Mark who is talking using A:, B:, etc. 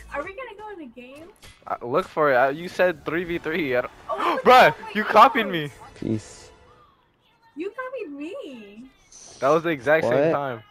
A: Are we gonna go in the game?
B: Look for it. You said 3v3.
A: Oh,
B: Bruh,
A: oh my
B: you copied
A: gosh.
B: me.
C: Peace.
A: You copied me.
B: That was the exact same
C: What?
B: time.